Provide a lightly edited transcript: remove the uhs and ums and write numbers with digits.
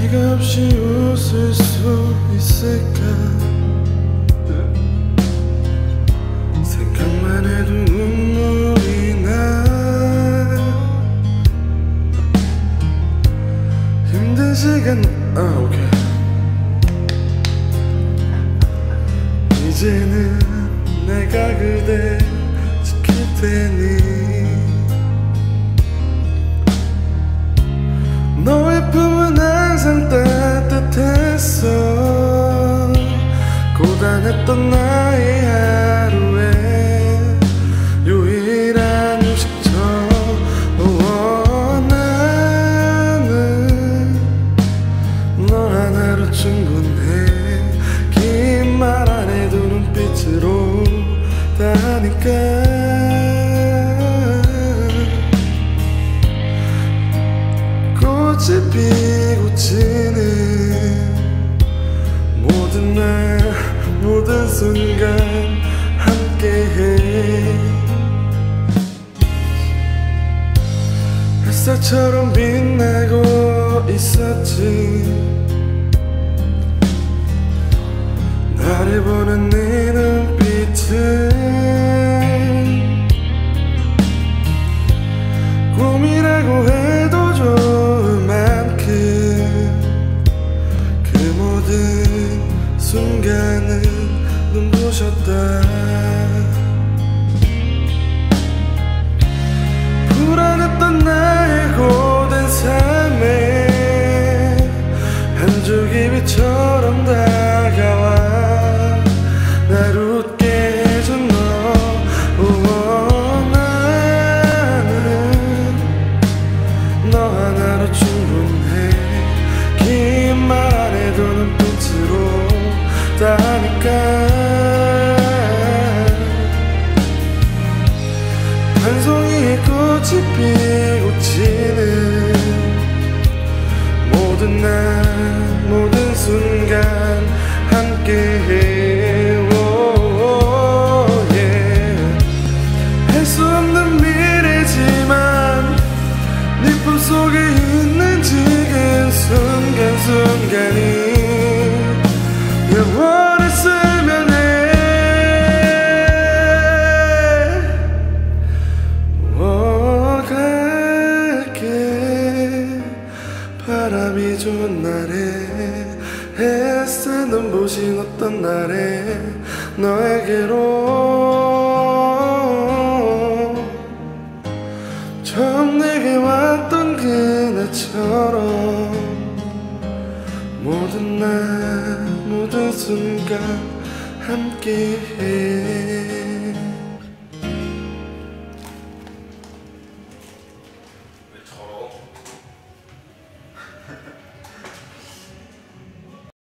네가 없이 웃을 수 있을까? 생각만 해도 눈물이 나. 힘든 시간 오케이. 이제는 내가 그대 지킬 테니 너의 품은 항상 따뜻했어. 고단했던 나의 하루에 유일한 휴식처. 나는 너 하나로 충분해. 긴 말 안 해도 눈빛으로 다니까. 꽃이 피고 지는 모든 날 모든 순간 함께해. 햇살처럼 빛나고 있었지. 나를 보는 네 눈빛은 꿈이라고 해도 좋을 만큼 그 모든 순간은 눈부셨다. 불안했던 나의 고된 삶에 한 줄기 빛처럼 다가와 날 웃게 해준 너. 나는 너 하나로 충분해. 긴 말 안 해도 눈빛으로 다니까. 한 송이의 꽃이 피고 지는 모든 날 모든 순간 함께해. 할 수 없는 미래지만 네 품속에 있는 지금 순간순간이 영원했으면 해. 갈게. 바람이 좋은 날에 햇살 눈부신 어떤 날에 너에게로 처음 내게 왔던 그날처럼 모든 날 모든 순간 함께해.